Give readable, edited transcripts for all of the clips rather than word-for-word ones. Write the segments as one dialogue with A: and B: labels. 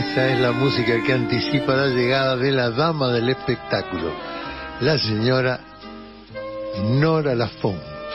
A: Esta es la música que anticipa la llegada de la dama del espectáculo, la señora Nora Lafont.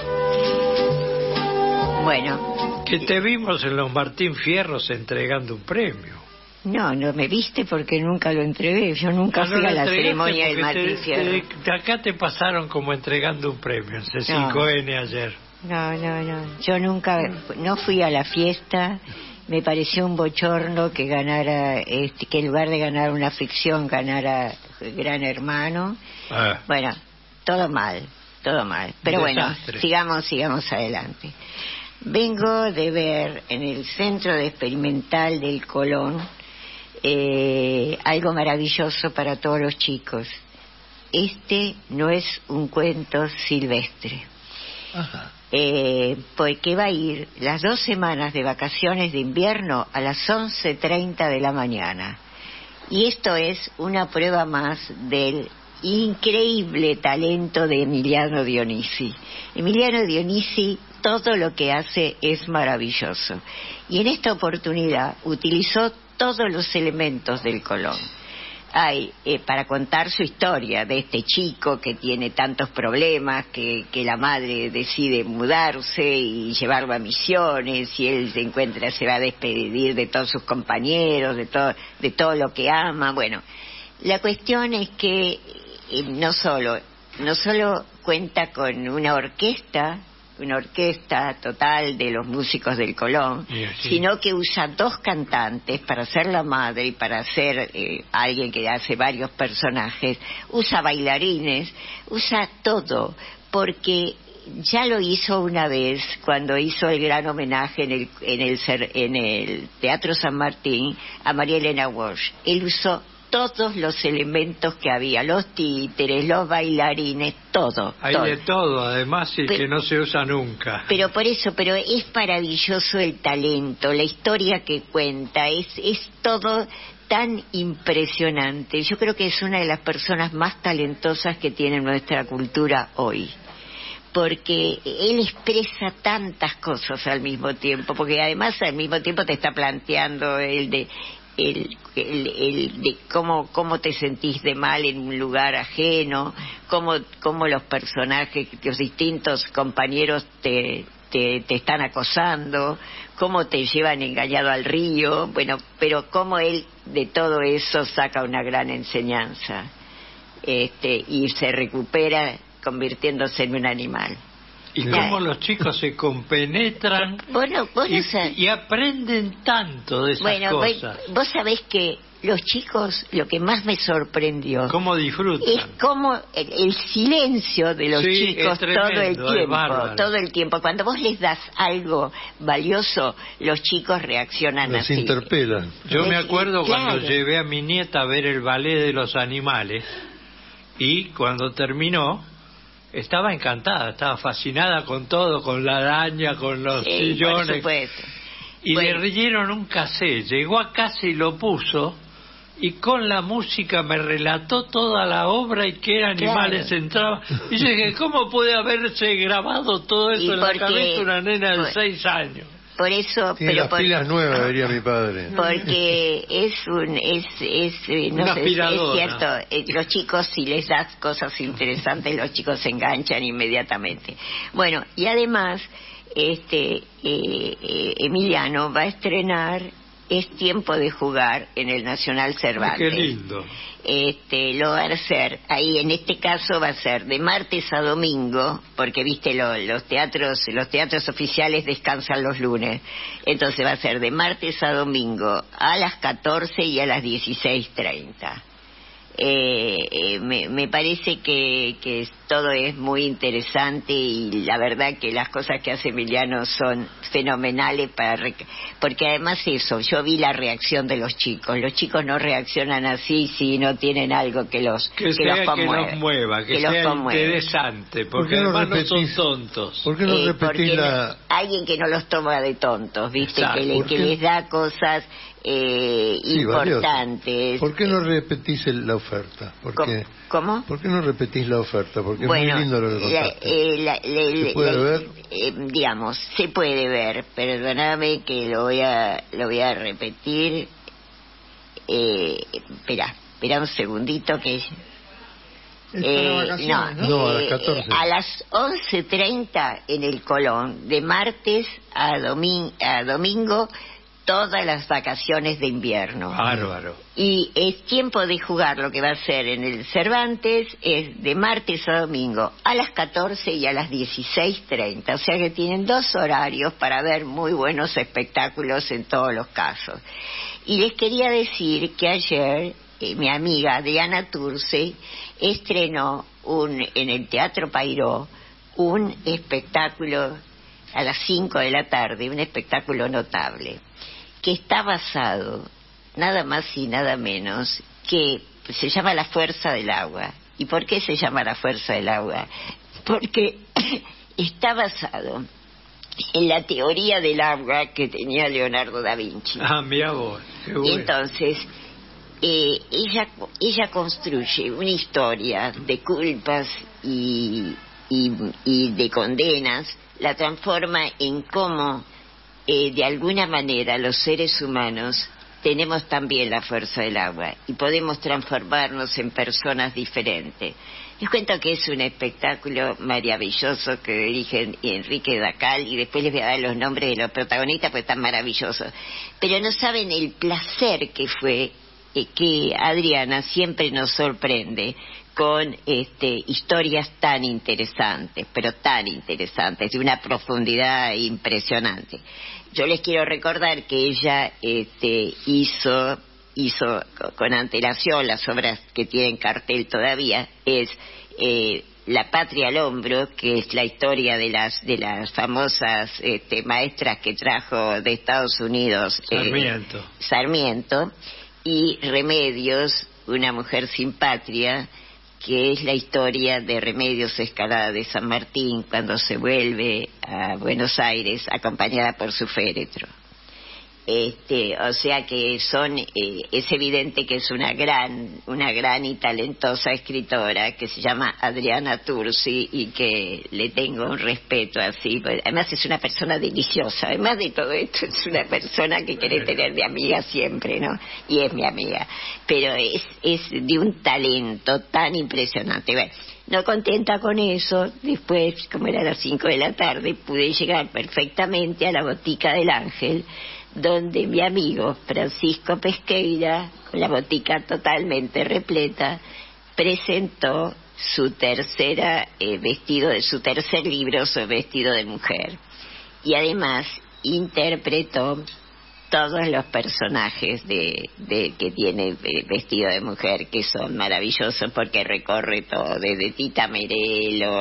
B: Bueno.
C: Que te vimos en los Martín Fierros entregando un premio.
B: No me viste porque nunca lo entregué. Yo nunca fui a la ceremonia del Martín Fierro.
C: De acá te pasaron como entregando un premio, en C5N ayer.
B: No. Yo nunca, no fui a la fiesta. Me pareció un bochorno que ganara, que en lugar de ganar una ficción, ganara Gran Hermano. Bueno, todo mal. Pero bueno, sigamos adelante. Vengo de ver en el Centro de Experimental del Colón algo maravilloso para todos los chicos. Este no es un cuento silvestre.
A: Ajá.
B: Porque va a ir las 2 semanas de vacaciones de invierno a las 11:30 de la mañana. Y esto es una prueba más del increíble talento de Emiliano Dionisi. Emiliano Dionisi, todo lo que hace es maravilloso. Y en esta oportunidad utilizó todos los elementos del Colón. Hay, para contar su historia de este chico que tiene tantos problemas, que la madre decide mudarse y llevarlo a Misiones, y él se va a despedir de todos sus compañeros, de todo lo que ama. Bueno, la cuestión es que no solo cuenta con una orquesta total de los músicos del Colón, sino que usa 2 cantantes para ser la madre y para ser alguien que hace varios personajes, usa bailarines, usa todo, porque ya lo hizo una vez cuando hizo el gran homenaje en el Teatro San Martín a María Elena Walsh. Él usó todos los elementos que había, los títeres, los bailarines, todo.
C: Hay de todo, además, que no se usa nunca.
B: Pero es maravilloso el talento, la historia que cuenta, es todo tan impresionante. Yo creo que es una de las personas más talentosas que tiene nuestra cultura hoy, porque él expresa tantas cosas al mismo tiempo, porque además al mismo tiempo te está planteando el de cómo te sentís de mal en un lugar ajeno, cómo los personajes, los distintos compañeros te están acosando, cómo te llevan engañado al río, bueno, pero cómo él de todo eso saca una gran enseñanza, y se recupera convirtiéndose en un animal.
C: Y cómo los chicos se compenetran y aprenden tanto de esas cosas.
B: Vos sabés que los chicos, lo que más me sorprendió,
C: cómo disfrutan,
B: es cómo el silencio de los chicos todo el tiempo. Cuando vos les das algo valioso, los chicos reaccionan así.
A: Los interpelan.
C: Yo me acuerdo cuando llevé a mi nieta a ver el ballet de los animales, y cuando terminó estaba encantada, estaba fascinada con todo, con la araña, con los sillones.
B: Por supuesto.
C: Y le dieron un cassette, llegó a casa y lo puso, y con la música me relató toda la obra y qué animales entraban. Y yo dije, ¿cómo puede haberse grabado todo eso en la cabeza de una nena de 6 años?
B: Por eso,
A: tiene las pilas nuevas, diría mi padre.
B: Porque es cierto, los chicos, si les das cosas interesantes, los chicos se enganchan inmediatamente. Bueno, y además Emiliano va a estrenar Es tiempo de jugar en el Nacional Cervantes.
C: Qué lindo.
B: Lo va a hacer ahí, en este caso va a ser de martes a domingo, porque viste los teatros oficiales descansan los lunes, entonces va a ser de martes a domingo a las 14 y a las 16:30. Me parece que todo es muy interesante, y la verdad que las cosas que hace Emiliano son fenomenales porque además yo vi la reacción de los chicos no reaccionan así si no tienen algo que los
C: mueva, que sea interesante, porque además no son tontos.
A: ¿Por qué no repetís
B: alguien que no los toma de tontos, viste? Que les da cosas importantes.
A: ¿Por qué no repetís la oferta?
B: ¿Cómo?
A: ¿Por qué no repetís la oferta? Porque es muy lindo lo que contaste. ¿Se puede ver?
B: Digamos, se puede ver. Perdóname que lo voy a repetir. espera un segundito que...
A: No, a las 14.
B: A las 11:30 en el Colón, de martes a domingo, todas las vacaciones de invierno.
C: Bárbaro.
B: Y es tiempo de jugar, lo que va a ser en el Cervantes es de martes a domingo, a las 14 y a las 16:30. O sea que tienen 2 horarios para ver muy buenos espectáculos en todos los casos. Y les quería decir que ayer mi amiga Adriana Turce estrenó en el Teatro Payró un espectáculo a las 5 de la tarde, un espectáculo notable, que está basado nada más y nada menos que se llama La Fuerza del Agua. ¿Y por qué se llama La Fuerza del Agua? Porque está basado en la teoría del agua que tenía Leonardo da Vinci.
C: Ah, mira vos, qué bueno.
B: Y entonces ella construye una historia de culpas y de condenas, la transforma en cómo de alguna manera los seres humanos tenemos también la fuerza del agua y podemos transformarnos en personas diferentes. Les cuento que es un espectáculo maravilloso que dirige Enrique Dacal, y después les voy a dar los nombres de los protagonistas porque están maravillosos. Pero no saben el placer que fue que Adriana siempre nos sorprende con historias tan interesantes, pero tan interesantes, de una profundidad impresionante. Yo les quiero recordar que ella hizo con antelación las obras que tienen cartel todavía, es La Patria al Hombro, que es la historia de las famosas maestras que trajo de Estados Unidos Sarmiento, y Remedios, Una Mujer Sin Patria, que es la historia de Remedios Escalada de San Martín cuando se vuelve a Buenos Aires acompañada por su féretro. O sea que es evidente que es una gran y talentosa escritora que se llama Adriana Turci y que le tengo un respeto así. Además es una persona deliciosa, además de todo esto es una persona que quiere tener de amiga siempre, ¿no? Y es mi amiga, pero es de un talento tan impresionante. Bueno, no contenta con eso, después, como era a las 5 de la tarde, pude llegar perfectamente a la Botica del Ángel, donde mi amigo Francisco Pesqueira, con la botica totalmente repleta, presentó su tercer libro sobre Vestido de Mujer. Y además interpretó todos los personajes que tiene Vestido de Mujer, que son maravillosos porque recorre todo, desde Tita Merelo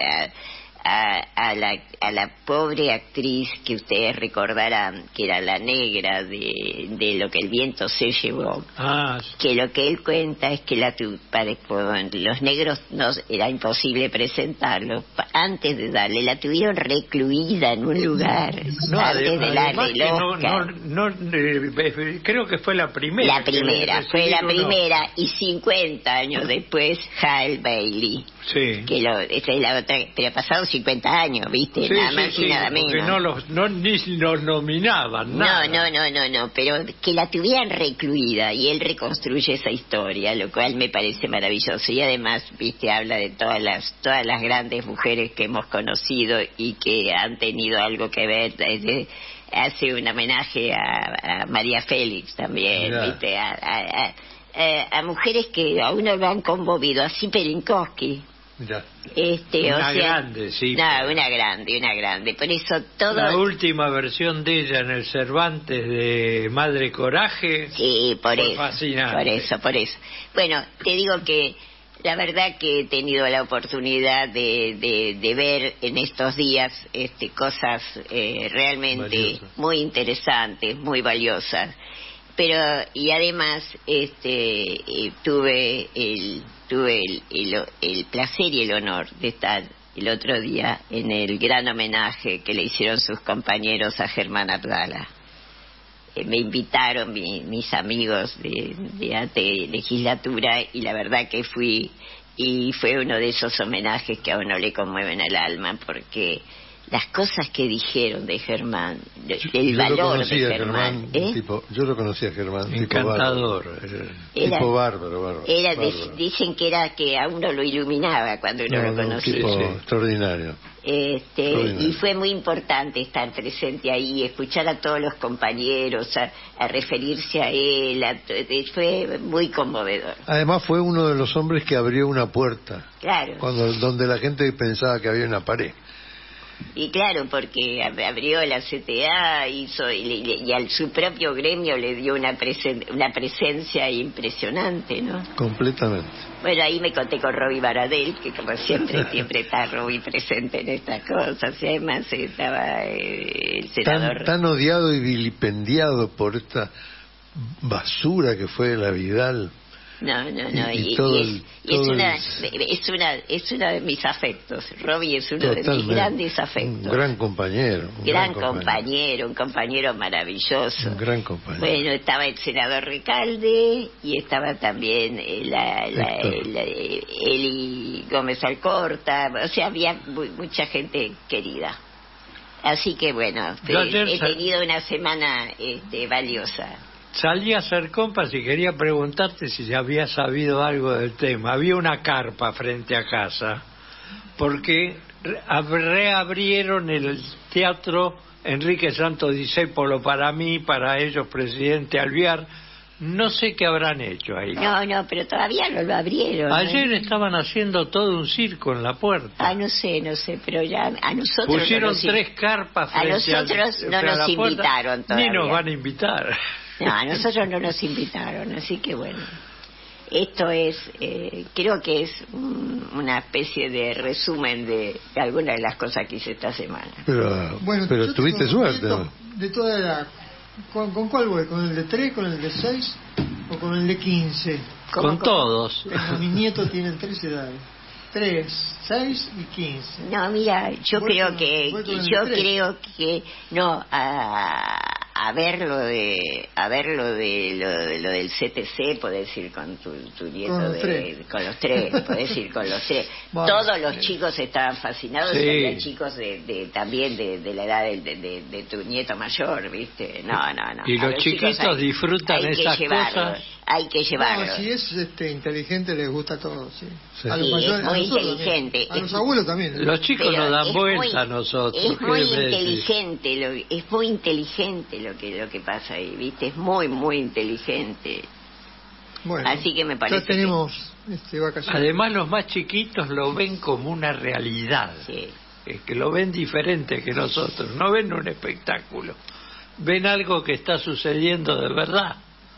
B: a la pobre actriz que ustedes recordarán, que era la negra de Lo que el viento se llevó. Que lo que él cuenta es que los negros era imposible presentarlo. Antes de darle, la tuvieron recluida en un lugar antes de darle el Oscar.
C: Creo que fue la primera.
B: Fue la primera, y 50 años después Hal Bailey.
C: Sí.
B: Esa es la otra, pero ha pasado 50 años, ¿viste?
C: Sí,
B: nada más y nada menos.
C: Porque ni los nominaban, nada.
B: No, pero que la tuvieran recluida y él reconstruye esa historia, lo cual me parece maravilloso. Y además, ¿viste? Habla de todas las grandes mujeres que hemos conocido y que han tenido algo que ver hace un homenaje a María Félix también, claro. ¿Viste? A mujeres que a uno lo han conmovido, así Pelinkowski.
C: Ya.
B: Grande, sí. No, una grande. Por eso todo.
C: La última versión de ella en el Cervantes de Madre Coraje.
B: Sí, por eso.
C: Fascinante.
B: Por eso. Bueno, te digo que la verdad que he tenido la oportunidad de ver en estos días cosas realmente muy interesantes, muy valiosas. Pero y además tuve el placer y el honor de estar el otro día en el gran homenaje que le hicieron sus compañeros a Germán Abdala. Me invitaron mis amigos de ATE Legislatura, y la verdad que fui, y fue uno de esos homenajes que a uno le conmueven el alma, porque las cosas que dijeron de Germán, el
A: yo
B: valor
A: lo conocía,
B: de Germán.
A: yo lo conocía a Germán,
C: encantador.
A: Tipo bárbaro.
B: Dicen que a uno lo iluminaba cuando uno lo conocía.
A: Tipo extraordinario.
B: Y fue muy importante estar presente ahí, escuchar a todos los compañeros, a referirse a él, fue muy conmovedor.
A: Además fue uno de los hombres que abrió una puerta,
B: claro,
A: donde la gente pensaba que había una pared.
B: Y claro, porque abrió la CTA, hizo y a su propio gremio le dio una presencia impresionante, ¿no?
A: Completamente.
B: Bueno, ahí me conté con Roby Baradel, que como siempre está Roby presente en estas cosas, y además estaba el senador...
A: Tan odiado y vilipendiado por esta basura que fue la Vidal.
B: No, es uno de mis afectos. Roby es uno de mis grandes afectos.
A: Un gran compañero.
B: Un compañero maravilloso.
A: Un gran compañero.
B: Bueno, estaba el senador Recalde y estaba también Eli Gómez Alcorta, o sea, había mucha gente querida. Así que bueno, he tenido una semana valiosa.
C: Salí a hacer compras y quería preguntarte si ya había sabido algo del tema. Había una carpa frente a casa, porque reabrieron el teatro Enrique Santos Discépolo para mí, para ellos, presidente Alvear. No sé qué habrán hecho ahí.
B: No, pero todavía no lo abrieron.
C: Ayer estaban haciendo todo un circo en la puerta.
B: No sé, pero ya a nosotros...
C: Pusieron 3 carpas frente
B: a nosotros no nos invitaron todavía.
C: Ni nos van a invitar.
B: No, a nosotros no nos invitaron, así que bueno, esto es, creo que es una especie de resumen de algunas de las cosas que hice esta semana.
A: Pero tuviste suerte, ¿no?
D: De toda edad, ¿con cuál voy? ¿Con el de 3, con el de 6 o con el de 15?
C: Con todos.
D: Mis nietos tienen 3 edades. 3, 6 y 15.
B: No, mira, yo creo que no, a ver lo del CTC, podés ir con tu nieto con los tres, podés ir con los 3. Bueno, todos los chicos estaban fascinados, sí. Había chicos también de la edad de tu nieto mayor, ¿viste? No.
C: Y los chiquitos disfrutan esas cosas.
B: Hay que llevarlo.
D: No, si es inteligente les gusta todo, sí.
B: A los mayores,
D: es muy
B: inteligente.
D: A los abuelos también.
C: Los chicos nos dan vuelta a nosotros.
B: Es muy inteligente, es muy inteligente lo que pasa ahí, ¿viste? Es muy, muy inteligente.
D: Bueno,
B: así que me parece
D: ya tenemos vacaciones.
C: Además los más chiquitos lo ven como una realidad.
B: Sí.
C: Es que lo ven diferente que nosotros. No ven un espectáculo. Ven algo que está sucediendo de verdad.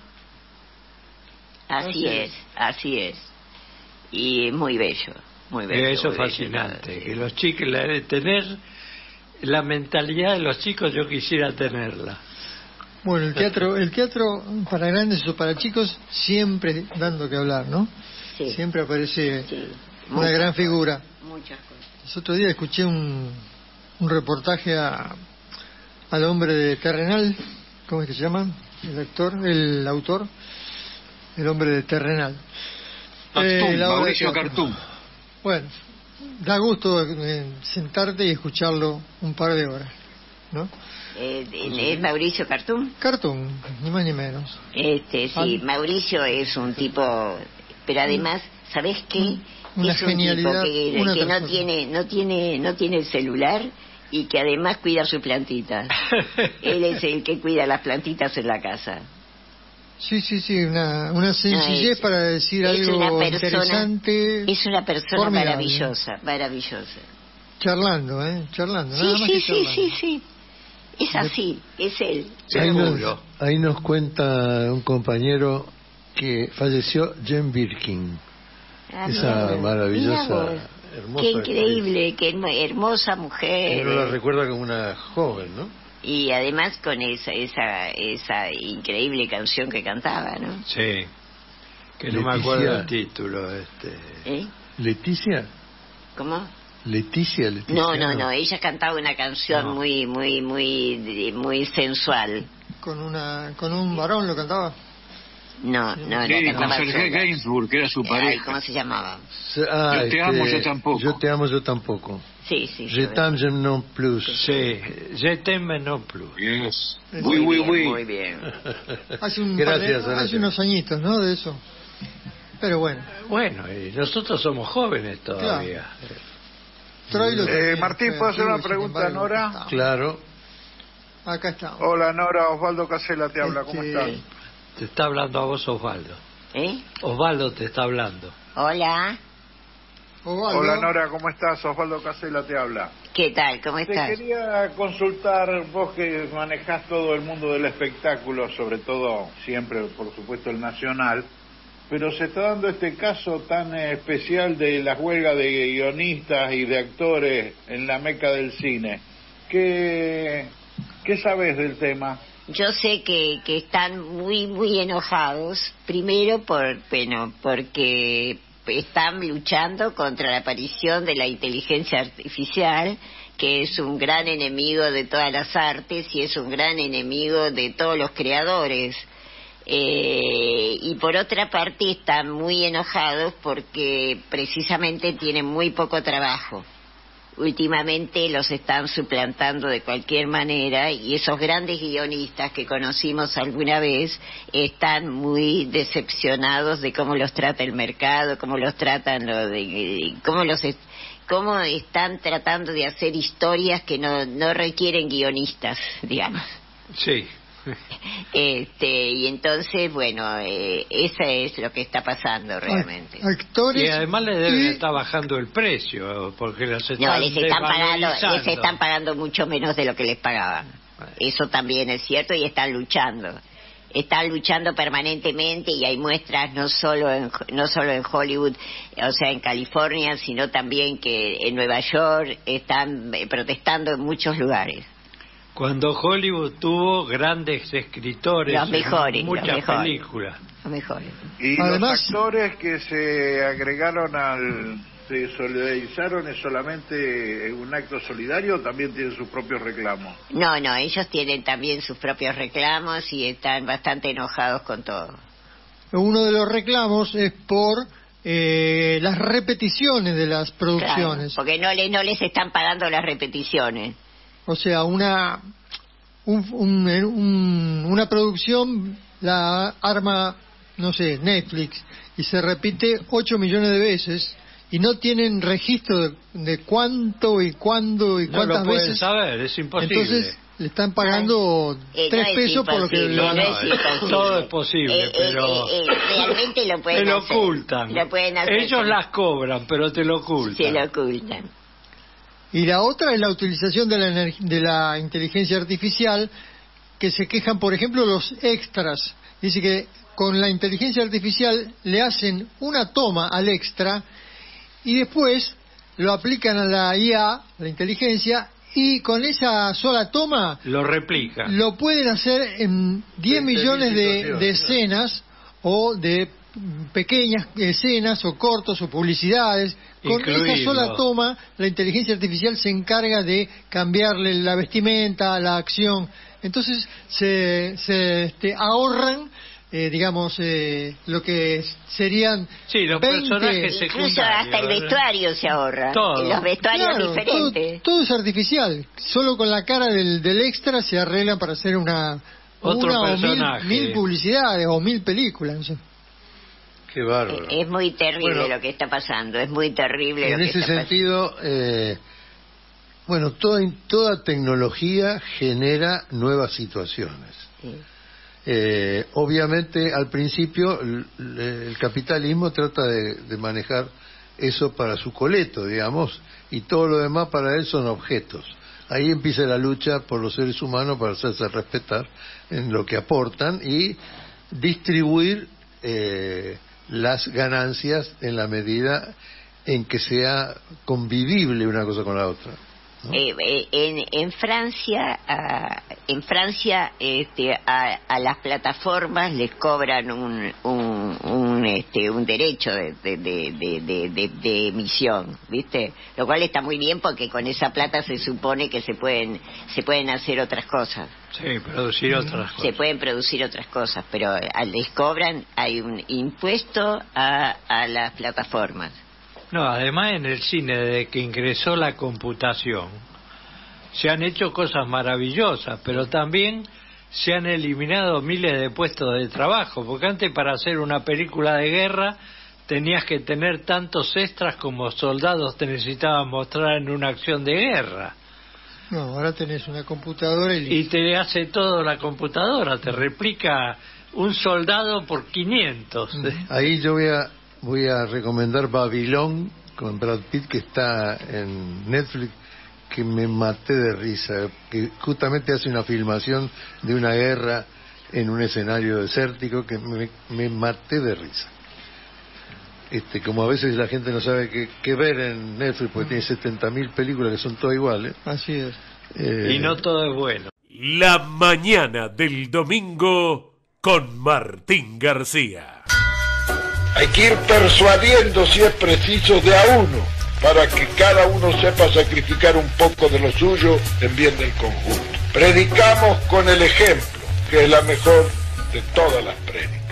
B: Así es. Y muy bello, muy bello.
C: Eso es fascinante. Que los chicos, tener la mentalidad de los chicos, yo quisiera tenerla.
D: Bueno, el teatro para grandes o para chicos siempre dando que hablar, ¿no?
B: Sí.
D: Siempre aparece una gran figura.
B: Muchas cosas.
D: El otro día escuché un reportaje al hombre de Terrenal, ¿cómo es que se llama? El autor. El hombre de Terrenal.
E: Mauricio Cartum.
D: Bueno, da gusto sentarte y escucharlo un par de horas, ¿no?
B: ¿Es Mauricio Cartum?
D: Cartum, ni más ni menos.
B: Sí, Mauricio es un tipo, pero además, ¿sabés qué?
D: Una
B: es un
D: genialidad,
B: tipo que no tiene el celular y que además cuida sus plantitas. Él es el que cuida las plantitas en la casa.
D: Sí, una sencillez para decir algo interesante.
B: Es una persona
D: formidable.
B: maravillosa.
D: Charlando.
B: Sí. Es así, es él.
A: Ahí nos cuenta un compañero que falleció, Jane Birkin. Esa maravillosa, hermosa.
B: Qué increíble, qué hermosa mujer.
A: Uno la recuerda como una joven, ¿no?
B: Y además con esa increíble canción que cantaba, ¿no?
C: Sí. Que no me acuerdo el título.
A: ¿Leticia?
B: ¿Cómo?
A: Leticia.
B: No. Ella cantaba una canción muy sensual.
D: ¿Con un varón lo cantaba?
B: No,
E: Sí, con Sergei Gainsbourg, que era su pareja.
B: ¿Cómo se llamaba?
E: Yo te amo, yo tampoco.
A: Yo te amo, yo tampoco.
B: Sí.
A: Je t'aime, je non plus.
C: Sí, je t'aime non plus.
E: Yes.
B: Muy bien.
D: Hace
A: Gracias.
D: unos añitos, ¿no? De eso. Pero bueno.
C: Bueno, y nosotros somos jóvenes todavía.
D: Troilo también
F: Martín,
D: fue
F: ¿puedo hacer una
D: antiguo,
F: pregunta
D: sin
F: a
D: embargo,
F: Nora?
D: está.
A: Claro.
D: Acá está.
F: Hola Nora, Osvaldo Casella te habla, ¿cómo estás?
C: Te está hablando a vos, Osvaldo. Osvaldo te está hablando.
B: Hola.
D: Osvaldo.
F: Hola Nora, ¿cómo estás? Osvaldo Casella te habla.
B: ¿Qué tal? ¿Cómo estás?
F: Te quería consultar, vos que manejás todo el mundo del espectáculo, sobre todo siempre, por supuesto, el nacional, pero se está dando este caso tan especial de las huelgas de guionistas y de actores en la meca del cine. ¿Qué sabes del tema?
B: Yo sé que están muy enojados, primero porque están luchando contra la aparición de la inteligencia artificial, que es un gran enemigo de todas las artes y es un gran enemigo de todos los creadores. Y por otra parte están muy enojados porque precisamente tienen muy poco trabajo. Últimamente los están suplantando de cualquier manera y esos grandes guionistas que conocimos alguna vez están muy decepcionados de cómo los trata el mercado, cómo los tratan, cómo están tratando de hacer historias que no requieren guionistas, digamos.
C: Sí.
B: Y entonces, bueno, eso es lo que está pasando realmente.
D: Actores
C: y además le deben estar bajando el precio, porque les están
B: les están pagando mucho menos de lo que les pagaban. Eso también es cierto y están luchando permanentemente y hay muestras no solo en Hollywood, o sea, en California, sino también que en Nueva York están protestando en muchos lugares.
C: Cuando Hollywood tuvo grandes escritores, muchas películas.
B: Los mejores.
F: Y
D: además,
F: los actores que se agregaron se solidarizaron, ¿es solamente un acto solidario o también tienen sus propios reclamos?
B: No, ellos tienen también sus propios reclamos y están bastante enojados con todo.
D: uno de los reclamos es por las repeticiones de las producciones.
B: Claro, porque no les están pagando las repeticiones.
D: O sea, una producción la arma, no sé, Netflix, y se repite 8 millones de veces, y no tienen registro de cuánto y cuándo y cuántas
C: no lo pueden
D: veces.
C: saber, es imposible.
D: Entonces le están pagando 3 pesos por lo que...
C: Todo es posible, pero...
B: realmente lo pueden
C: te lo
B: hacer.
C: ocultan.
B: Lo pueden hacer.
C: Ellos las cobran, pero te lo ocultan.
B: Se lo ocultan.
D: Y la otra es la utilización de la inteligencia artificial, que se quejan, por ejemplo, los extras. Dice que con la inteligencia artificial le hacen una toma al extra y después lo aplican a la IA, la inteligencia, y con esa sola toma
C: lo replican.
D: Lo pueden hacer en 10 millones de escenas o de pequeñas escenas o cortos o publicidades. Con esa sola toma la inteligencia artificial se encarga de cambiarle la vestimenta, la acción. Entonces se ahorran digamos lo que serían
C: los
D: 20,
C: personajes secundarios,
B: incluso hasta el vestuario se ahorra.
C: Todo.
B: Los vestuarios diferentes.
D: Todo es artificial. Solo con la cara del extra se arreglan para hacer una
C: personaje.
D: o mil publicidades o 1000 películas, no sé.
A: Qué bárbaro.
B: Es muy terrible lo que está pasando, es muy terrible lo que está pasando.
A: En ese sentido, toda tecnología genera nuevas situaciones.
B: Sí.
A: Obviamente, al principio, el capitalismo trata de manejar eso para su coleto, digamos, y todo lo demás para él son objetos. Ahí empieza la lucha por los seres humanos para hacerse respetar en lo que aportan y distribuir las ganancias en la medida en que sea convivible una cosa con la otra, ¿no?
B: En Francia a las plataformas les cobran un un derecho de emisión, ¿viste? Lo cual está muy bien porque con esa plata se supone que se pueden hacer otras cosas.
C: Sí, producir otras cosas.
B: Se pueden producir otras cosas, pero les cobran, hay un impuesto a las plataformas.
C: No, además en el cine, desde que ingresó la computación, se han hecho cosas maravillosas, pero también se han eliminado miles de puestos de trabajo, porque antes para hacer una película de guerra tenías que tener tantos extras como soldados te necesitaban mostrar en una acción de guerra.
D: No, ahora tenés una computadora y
C: te hace todo la computadora, te replica un soldado por 500.
A: Ahí yo voy a recomendar Babilón con Brad Pitt, que está en Netflix, que me maté de risa, que justamente hace una filmación de una guerra en un escenario desértico, que me maté de risa. Como a veces la gente no sabe qué ver en Netflix, porque tiene 70.000 películas que son todas iguales.
D: Así es.
C: Y no todo es bueno.
G: La mañana del domingo con Martín García.
H: Hay que ir persuadiendo, si es preciso, de a uno, para que cada uno sepa sacrificar un poco de lo suyo en bien del conjunto. Predicamos con el ejemplo, que es la mejor de todas las prédicas.